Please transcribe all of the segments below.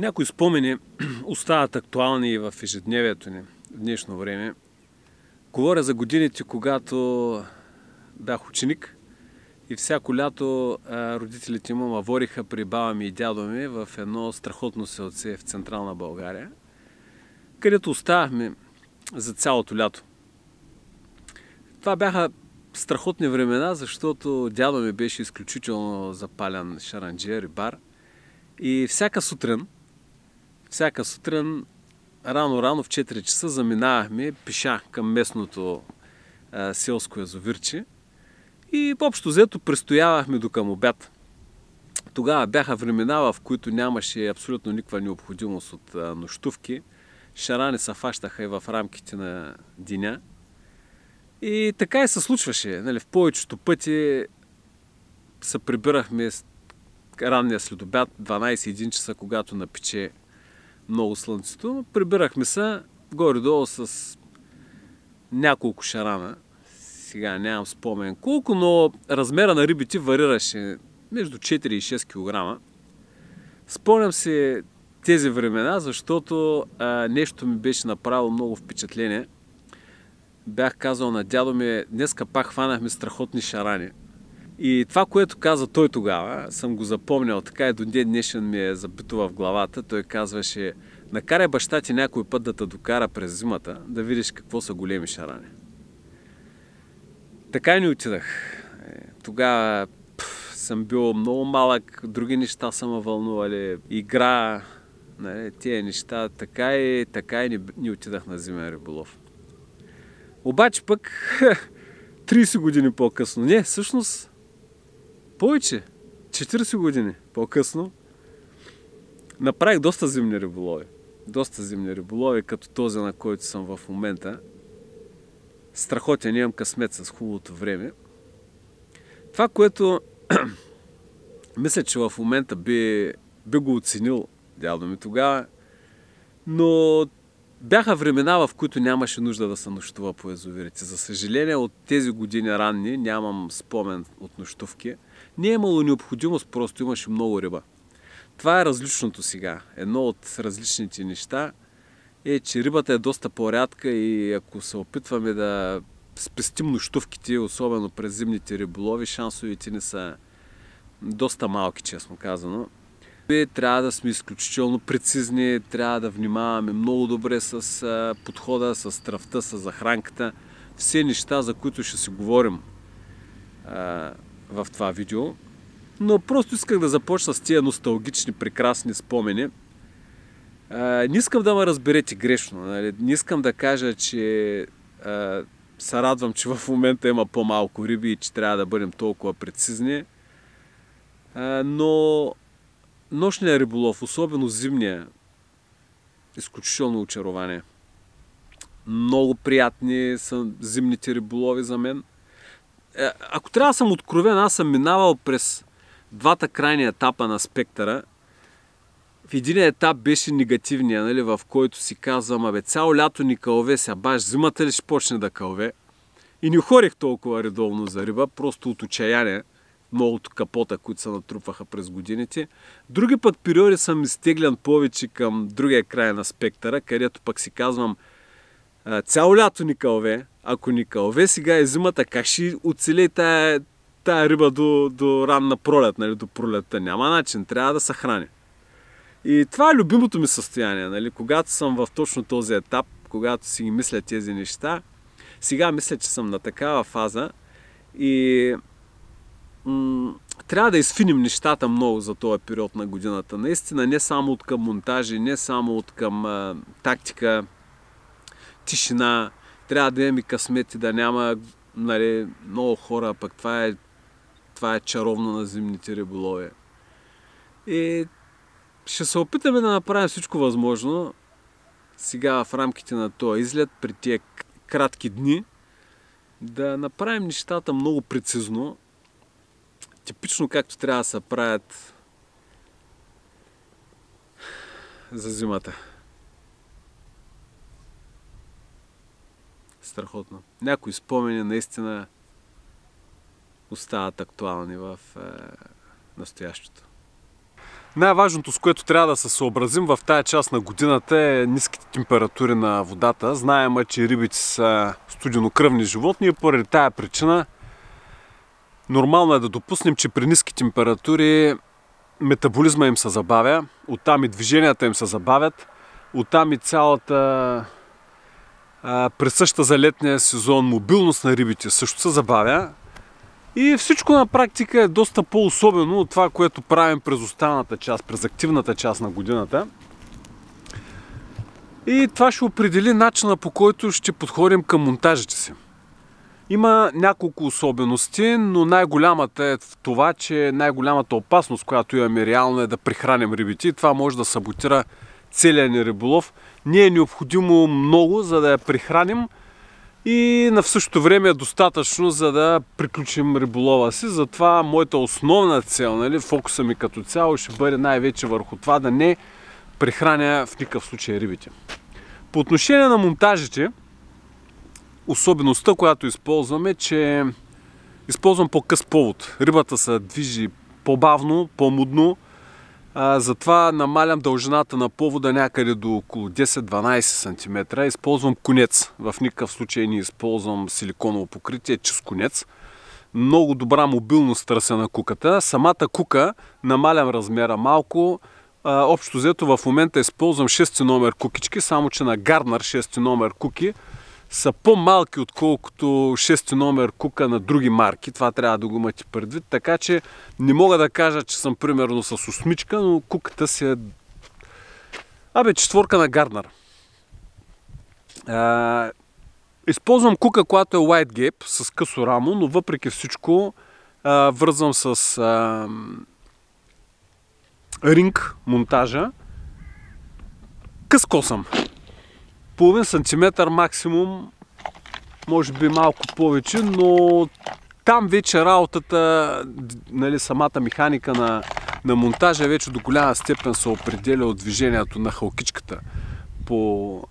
Някои спомени остават актуални и в ежедневието ни в днешно време. Говоря за годините, когато бях ученик и всяко лято родителите му ме водиха при баба ми и дядо ми в едно страхотно селце в Централна България, където оставахме за цялото лято. Това бяха страхотни времена, защото дядо ми беше изключително запален шаранджия, рибар. И всяка сутрин, рано в 4 часа заминавахме пеша към местното селско язовирче и общо взето престоявахме до към обяд. Тогава бяха времена, в които нямаше абсолютно никаква необходимост от нощувки. Шарани се фащаха и в рамките на деня. И така и се случваше. В повечето пъти се прибирахме ранния следобед, 12-1 часа, когато напече много слънцето. Прибирахме се горе-долу с няколко шарана. Сега нямам спомен колко, но размера на рибите варираше между 4 и 6 кг. Спомням се тези времена, защото нещо ми беше направило много впечатление. Бях казал на дядо ми, днеска пак хванахме страхотни шарани. И това, което каза той тогава, съм го запомнял така и до ден днешен ми е забито в главата. Той казваше: накарай баща ти някой път да те докара през зимата, да видиш какво са големи шарани. Така и не отидах. Тогава съм бил много малък, други неща са ме вълнували, игра, тия неща, така и не отидах на зимен риболов. Обаче пък 30 години по-късно, не, всъщност повече, 40 години по-късно, направих доста зимни риболови. Доста зимни риболови, като този, на който съм в момента. Страхотен, имам късмет с хубавото време. Това, което мисля, че в момента би го оценил дядо ми тогава, но бяха времена, в които нямаше нужда да се нощува по язовирите. За съжаление, от тези години ранни нямам спомен от нощувки. Не е имало необходимост, просто имаше много риба. Това е различното сега. Едно от различните неща е, че рибата е доста по-рядка и ако се опитваме да спестим нощувките, особено през зимните риболови, шансовете ни са доста малки, честно казано. Трябва да сме изключително прецизни, трябва да внимаваме много добре с подхода, с травта, с захранката. Все неща, за които ще си говорим в това видео. Но просто исках да започна с тия носталгични, прекрасни спомени. Не искам да ме разберете грешно. Не искам да кажа, че се радвам, че в момента има по-малко риби и че трябва да бъдем толкова прецизни. Но нощният риболов, особено зимния, изключително очарование. Много приятни са зимните риболови за мен. Ако трябва да съм откровен, аз съм минавал през двата крайни етапа на спектъра. В един етап беше негативния, в който си казвам: цяло лято ни кълве, сега баш зимата ли ще почне да кълве? И не ходих толкова редовно за риба, просто от отчаяние. Многото капота, които се натрупваха през годините. Други път периоди съм изтеглян повече към другия край на спектъра, където пък си казвам: цяло лято ни кълве, ако ни кълве сега е зимата, как ще оцелее тая риба до ранна пролет, до пролетта? Няма начин, трябва да се храни. И това е любимото ми състояние, когато съм в точно този етап, когато си ги мисля тези неща. Сега мисля, че съм на такава фаза и трябва да изфиним нещата много за този период на годината. Наистина, не само от към монтажи, не само от към тактика, тишина. Трябва да имаме късмети, да няма много хора, пък това е чаровно на зимните риболови. И ще се опитаме да направим всичко възможно сега в рамките на този излет, при тия кратки дни, да направим нещата много прецизно, типично както трябва да се правят за зимата. Страхотно. Някои спомени наистина остават актуални в настоящето. Най-важното, с което трябва да се съобразим в тая част на годината, е ниските температури на водата. Знаем, че рибите са студенокръвни животни и поради тая причина нормално е да допуснем, че при ниски температури метаболизма им се забавя, оттам и движенията им се забавят, оттам и цялата присъща за летния сезон мобилност на рибите също се забавя. И всичко на практика е доста по-особено от това, което правим през останалата част, през активната част на годината. И това ще определи начина, по който ще подходим към монтажите си. Има няколко особености, но най-голямата е в това, че най-голямата опасност, която имаме реално, е да прихраним рибите. И това може да саботира целия ни риболов. Не е необходимо много, за да я прихраним, и на същото време е достатъчно, за да приключим риболова си. Затова моята основна цел, фокуса ми като цяло ще бъде най-вече върху това да не прихраня в никакъв случай рибите. По отношение на монтажите, особеността, която използваме, е, че използвам по-къс повод. Рибата се движи по-бавно, по-мудно. Затова намалям дължината на повода някъде до около 10-12 см. Използвам конец. В никакъв случай не използвам силиконово покритие, чист конец. Много добра мобилност търся на куката. Самата кука намалям размера малко. Общо взето в момента използвам 6 номер кукички, само че на Гарнер 6 номер куки са по-малки, отколкото 6 номер кука на други марки. Това трябва да го имате предвид. Така че не мога да кажа, че съм примерно с осмичка, но куката си е... четворка на Гарнер. Използвам кука, която е White Gape с късо рамо, но въпреки всичко вързвам с ринг монтажа. Къс косъм. Половин сантиметър максимум, може би малко повече, но там вече работата, самата механика на монтажа вече до голяма степен се определя от движението на халкичката по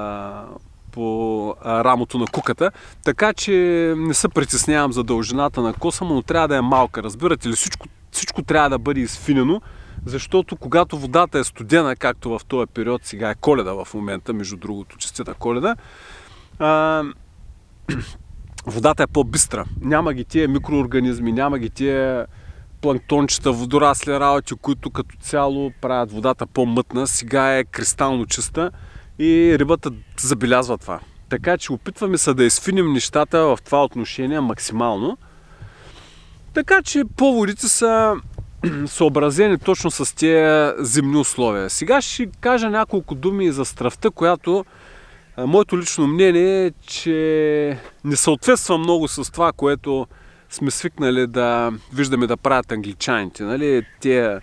рамото на куката. Така че не се притеснявам за дължината на косъма, но трябва да е малка. Разбирате ли, всичко трябва да бъде изфинено, защото когато водата е студена, както в този период, сега е Коледа в момента, между другото, честита Коледа, водата е по-бистра. Няма ги тия микроорганизми, няма ги тия планктончета, водорасли работи, които като цяло правят водата по-мътна. Сега е кристално чиста и рибата забелязва това. Така че опитваме се да изфиним нещата в това отношение максимално. Така че поводите са съобразени точно с тези зимни условия. Сега ще кажа няколко думи за стръвта, която моето лично мнение е, че не съответства много с това, което сме свикнали да виждаме да правят англичаните. Тези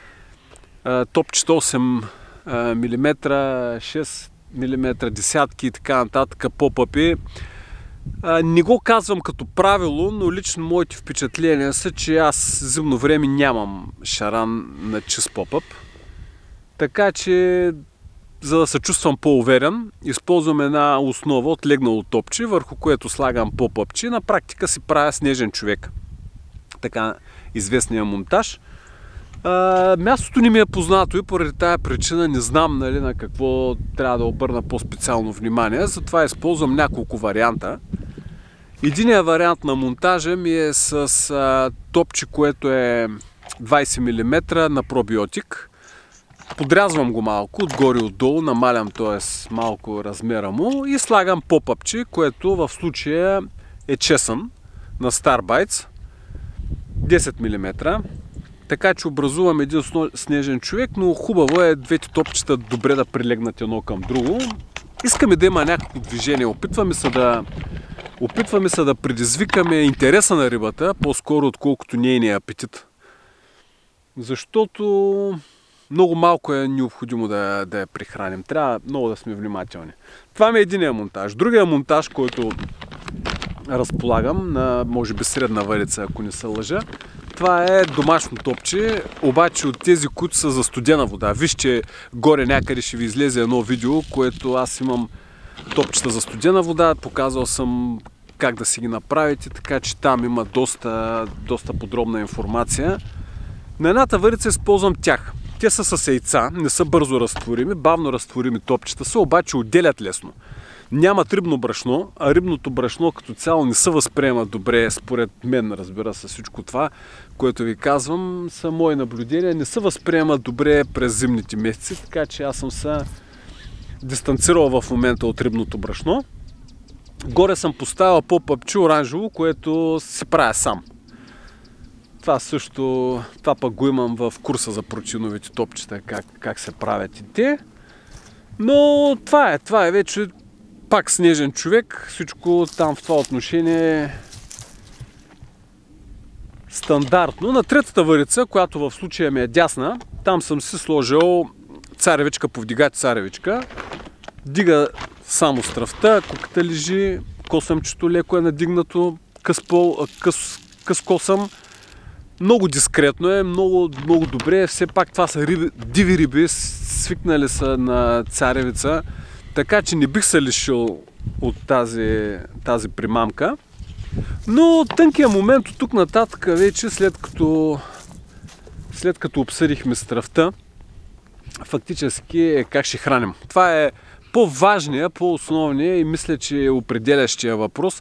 топчета 8 мм, 6 мм, десятки и така нататък, поп-ъпи. Не го казвам като правило, но лично моите впечатления са, че аз зимно време нямам шаран на чист поп-ъп. Така че, за да се чувствам по-уверен, използвам една основа от легнало топче, върху което слагам поп-ъпче. На практика си правя снежен човек. Така известния монтаж. Мястото не ми е познато и поради тая причина не знам на какво трябва да обърна по-специално внимание. Затова използвам няколко варианта. Единият вариант на монтажа ми е с топче, което е 20 мм на пробиотик. Подрязвам го малко, отгоре и отдолу, намалям малко размера му и слагам поп-ъпче, което в случая е чесън на Starbites 10 мм. Така че образувам един снежен човек, но хубаво е двете топчета добре да прилегнат едно към друго. Искаме да има някакво движение, опитваме се да предизвикаме интереса на рибата, по-скоро отколкото нейния апетит. Защото много малко е необходимо да я прихраним. Трябва много да сме внимателни. Това ми е единия монтаж. Другия монтаж, който разполагам на, може би, средна варица, ако не се лъжа, това е домашно топче, обаче от тези, които са за студена вода. Вижте, горе някъде ще ви излезе едно видео, което аз имам топчета за студена вода. Показал съм как да си ги направите, така че там има доста подробна информация. На едната варица използвам тях. Те са с яйца, не са бързо разтворими, бавно разтворими топчета са, обаче отделят лесно. Нямат рибно брашно, а рибното брашно като цяло не се възприема добре, според мен, разбира се, всичко това, което ви казвам, са мои наблюдения, не се възприема добре през зимните месеци, така че аз съм се дистанцирал в момента от рибното брашно. Горе съм поставил по-пъпче оранжево, което си правя сам. Това пък го имам в курса за протеиновите топчета, как се правят и те. Но това е вече пак снежен човек, всичко там в това отношение е стандартно. На третата варица, която в случая ми е дясна, там съм си сложил царевичка, повдигать царевичка. Дига само стръвта, куката лежи, косъмчето леко е надигнато, къс косъм. Много дискретно е, много добре. Все пак това са диви риби, свикнали са на царевица, така че не бих се лишил от тази примамка. Но тънкият момент от тук нататък вече, след като обсъдихме стръвта, фактически е как ще храним. Това е по-важния, по-основния и мисля, че е определящия въпрос.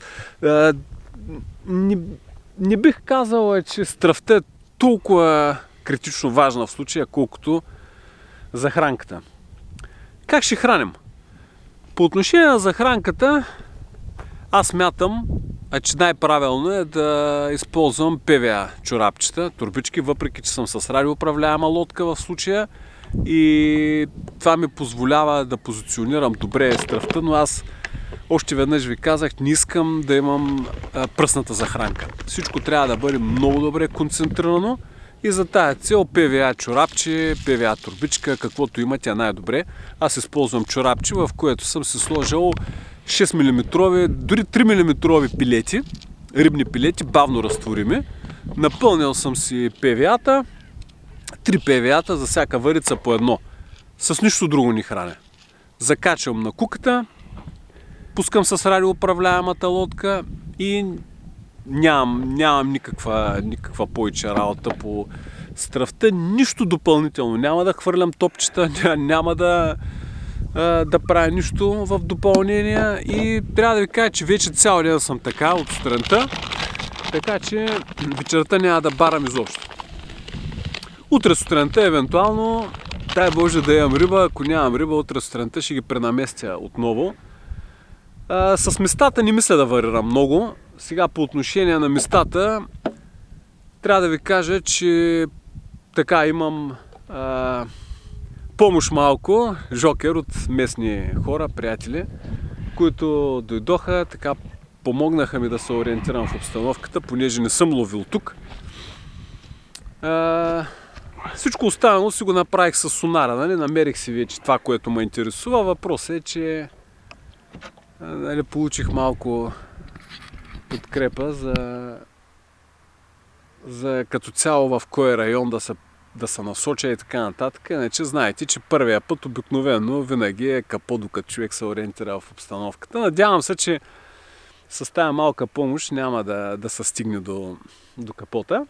Не бих казал, че стръвта е толкова критично важна в случая, колкото захранката. Как ще храним? По отношение на захранката, аз смятам, че най-правилно е да използвам ПВА чорапчета, турбички, въпреки че съм с радиоуправляема лодка в случая и това ми позволява да позиционирам добре стръвта, но аз още веднъж ви казах, не искам да имам пръсната захранка. Всичко трябва да бъде много добре концентрирано и за тая цел ПВА чорапче, ПВА турбичка, каквото има, тя най-добре. Аз използвам чорапче, в което съм си сложил 6 мм, дори 3 мм пилети, рибни пилети, бавно разтворими. Напълнил съм си ПВА-та, 3 ПВА-та за всяка варица по едно. С нищо друго не храня. Закачвам на куката, пускам с радиоуправляемата лодка и нямам никаква повече работа по стръвта. Нищо допълнително. Няма да хвърлям топчета, няма да правя нищо в допълнение и трябва да ви кажа, че вече цял ден съм така от сутринта, така че вечерта няма да барам изобщо. Утре сутринта евентуално, дай Боже да имам риба, ако нямам риба, утре сутринта ще ги пренаместя отново. С местата не мисля да варирам много. Сега по отношение на местата трябва да ви кажа, че така имам помощ малко, жокер от местни хора, приятели, които дойдоха, така помогнаха ми да се ориентирам в обстановката, понеже не съм ловил тук. Всичко останало си го направих с сонара, нали? Намерих си вече това, което ме интересува. Въпросът е, че получих малко подкрепа за като цяло в кой район да се насоча и така нататък. Иначе знаете, че първия път обикновено винаги е капо, докато човек се ориентира в обстановката. Надявам се, че с тая малка помощ няма да се стигне до капота.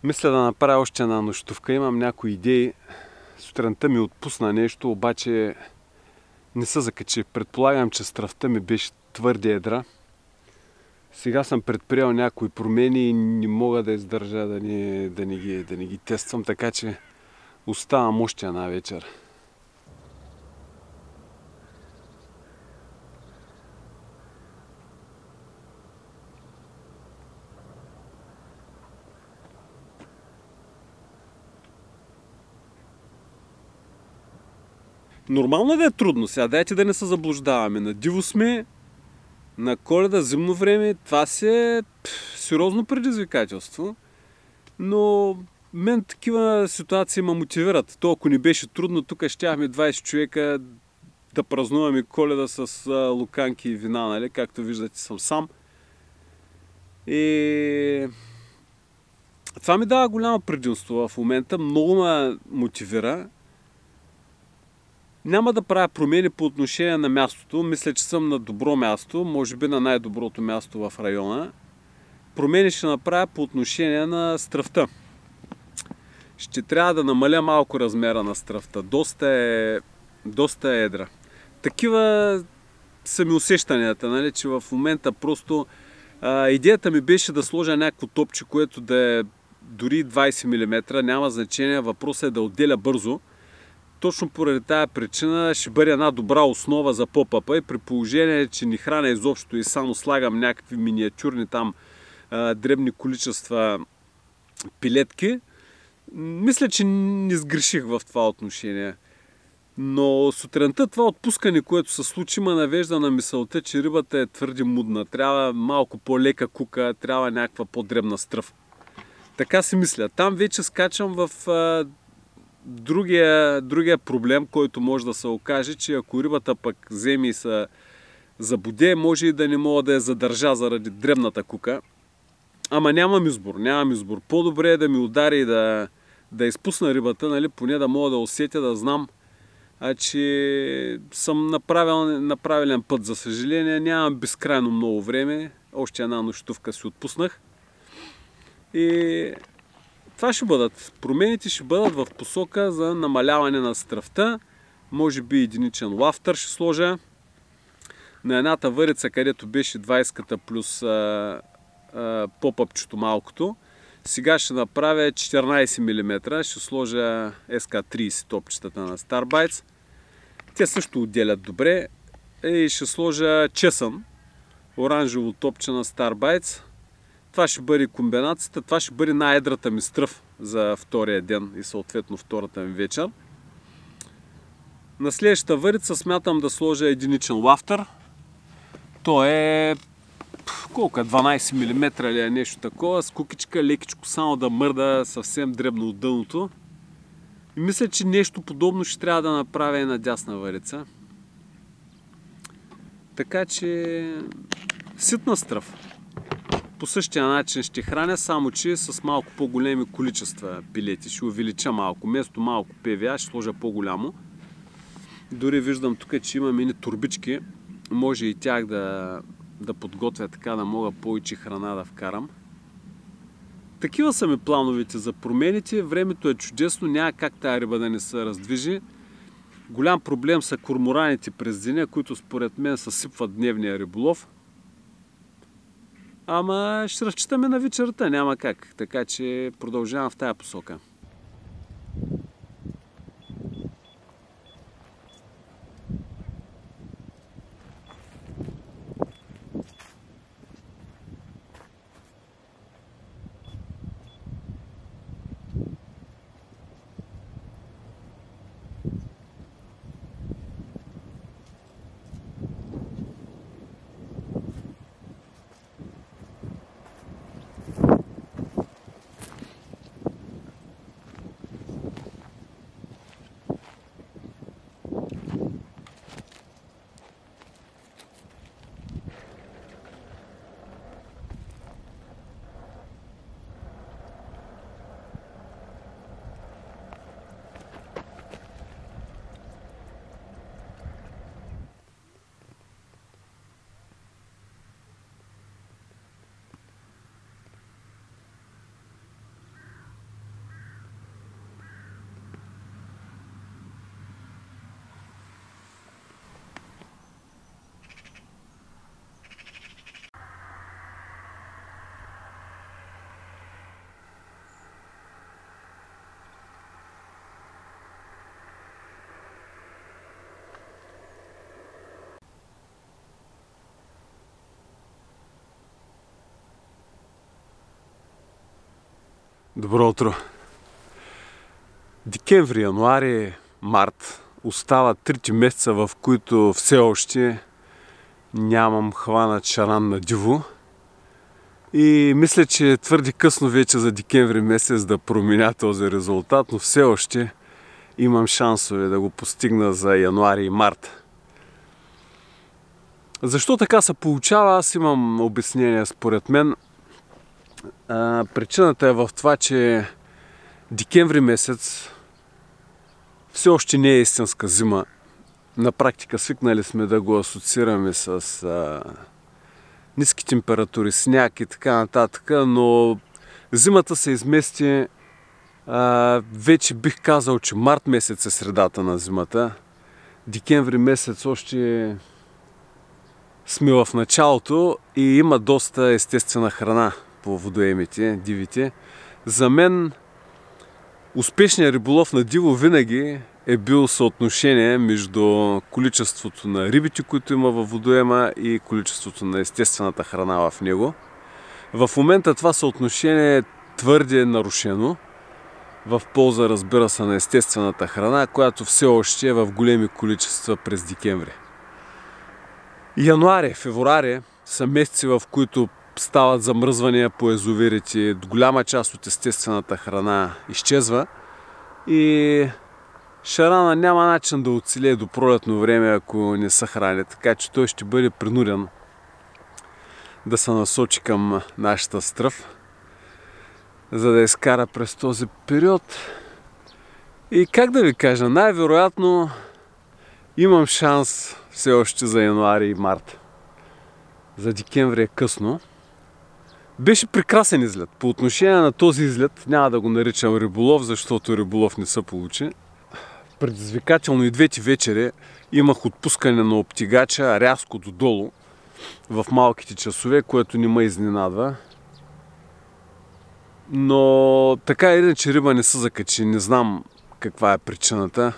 Мисля да направя още една нощувка. Имам някои идеи. Сутринта ми отпусна нещо, обаче не се закачи. Предполагам, че стравта ми беше твърде едра. Сега съм предприел някои промени и не мога да издържа да не ги тествам, така че оставам още една вечер. Нормално да е трудно сега, дайте да не се заблуждаваме. На диво сме, на Коледа, зимно време, това си е сериозно предизвикателство. Но мен такива ситуации ме мотивират. То ако не беше трудно, тук щяхме 20 човека да празнуваме Коледа с луканки и вина, нали? Както виждате, съм сам. И това ми дава голямо предимство в момента, много ме мотивира. Няма да правя промени по отношение на мястото. Мисля, че съм на добро място, може би на най-доброто място в района. Промени ще направя по отношение на стравта. Ще трябва да намаля малко размера на стравта. Доста е едра. Такива са ми усещанията, нали, че в момента просто идеята ми беше да сложа някакво топче, което да е дори 20 мм. Няма значение, въпросът е да отделя бързо. Точно поради тази причина ще бъде една добра основа за поп-апа и при положение, че не храня изобщо и само слагам някакви миниатюрни там дребни количества пилетки, мисля, че не сгреших в това отношение. Но сутринта това отпускане, което се случи, ме навежда на мисълта, че рибата е твърде мудна. Трябва малко по-лека кука, трябва някаква по-дребна стръв. Така си мисля. Там вече скачам в другия проблем, който може да се окаже, че ако рибата пък вземе и се забуде, може и да не мога да я задържа заради дребната кука. Ама нямам избор. По-добре е да ми удари и да изпусна рибата, нали, поне да мога да усетя, да знам, че съм на правилен път. За съжаление, нямам безкрайно много време. Още една нощувка си отпуснах. И това ще бъдат. Промените ще бъдат в посока за намаляване на стравта. Може би единичен лафтър ще сложа. На едната върица, където беше 20-ката плюс попъпчето малкото, сега ще направя 14 мм. Ще сложа SK30 топчетата на Starbites. Те също отделят добре. И ще сложа чесън, оранжево топче на Starbites. Това ще бъде комбинацията, това ще бъде най-едрата ми стръв за втория ден и съответно втората ми вечер. На следващата върица смятам да сложа единичен лафтър. То е колко е? 12 мм или е нещо такова, с кукичка, лекичко, само да мърда съвсем дребно от дъното. И мисля, че нещо подобно ще трябва да направя и на дясна върица. Така че ситна стръв. По същия начин ще храня, само че с малко по-големи количества пилети. Ще увелича малко. Вместо малко ПВА ще сложа по-голямо. Дори виждам тук, че имам едни турбички. Може и тях да подготвя така, да мога повече храна да вкарам. Такива са ми плановете за промените. Времето е чудесно, няма как тая риба да не се раздвижи. Голям проблем са кормораните през деня, които според мен съсипват дневния риболов. Ама ще разчитаме на вечерта, няма как. Така че продължавам в тая посока. Добро утро! Декември, януари, март остават трите месеца, в които все още нямам хванат шаран на диво. И мисля, че е твърде късно вече за декември месец да променя този резултат, но все още имам шансове да го постигна за януари и март. Защо така се получава? Аз имам обяснение според мен. Причината е в това, че декември месец все още не е истинска зима. На практика свикнали сме да го асоциираме с ниски температури, сняг и така нататък, но зимата се измести. Вече бих казал, че март месец е средата на зимата. Декември месец още сме в началото и има доста естествена храна по водоемите, дивите. За мен успешният риболов на диво винаги е бил съотношение между количеството на рибите, които има във водоема, и количеството на естествената храна в него. В момента това съотношение е твърде нарушено в полза, разбира се, на естествената храна, която все още е в големи количества през декември. Януари, февруари са месеци, в които стават замръзвания по язовирите, голяма част от естествената храна изчезва и шарана няма начин да оцелее до пролетно време, ако не се храни, така че той ще бъде принуден да се насочи към нашата стръв, за да изкара през този период. И как да ви кажа, най-вероятно имам шанс все още за януари и март. За декември е късно. Беше прекрасен излет. По отношение на този излет няма да го наричам риболов, защото риболов не се получи. Предизвикателно и двете вечери имах отпускане на обтигача рязко додолу в малките часове, което не ме изненадва. Но така или иначе риба не се закачи. Не знам каква е причината.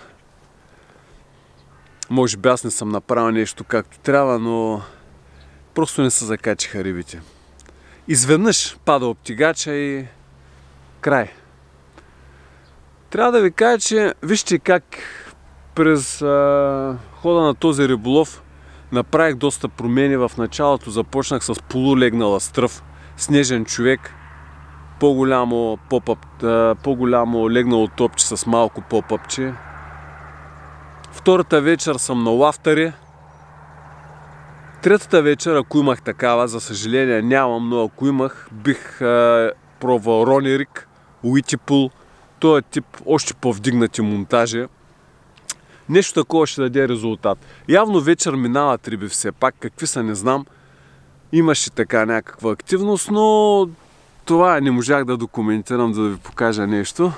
Може би аз не съм направил нещо както трябва, но просто не се закачиха рибите. Изведнъж пада обтигача и край. Трябва да ви кажа, че вижте как през хода на този риболов направих доста промени. В началото започнах с полулегнала стръв, снежен човек, по-голямо легнало топче с малко попъпче. Втората вечер съм на лафтари. Третата вечер, ако имах такава, за съжаление нямам, но ако имах, бих пробвал ронерик, уитипул, този тип още по-вдигнати монтажи. Нещо такова ще даде резултат. Явно вечер минават риби все пак, какви са не знам. Имаше така някаква активност, но това не можах да документирам, за да ви покажа нещо.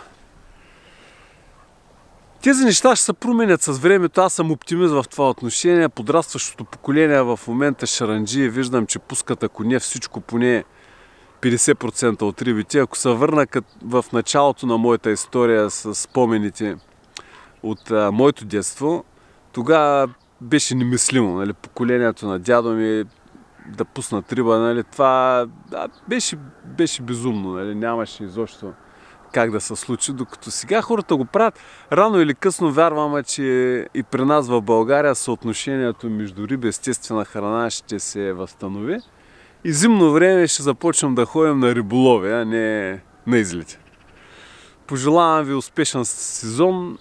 Тези неща ще се променят с времето. Аз съм оптимист в това отношение. Подрастващото поколение в момента шаранджи. Виждам, че пускат, ако не всичко, поне 50% от рибите. Ако се върна в началото на моята история с спомените от моето детство, тогава беше немислимо. Нали? Поколението на дядо ми да пуснат риба. Нали? Това беше безумно. Нали? Нямаше изобщо как да се случи, докато сега хората го правят. Рано или късно вярваме, че и при нас в България съотношението между риба и естествена храна ще се възстанови. И зимно време ще започнем да ходим на риболови, а не на излети. Пожелавам ви успешен сезон.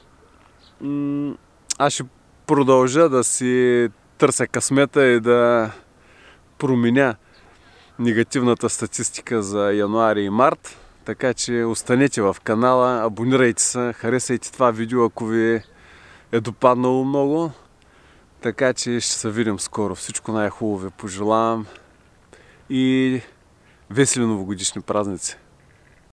Аз ще продължа да си търся късмета и да променя негативната статистика за януари и март. Така че останете в канала, абонирайте се, харесайте това видео, ако ви е допаднало много. Така че ще се видим скоро. Всичко най-хубаво ви пожелавам и весели новогодишни празници!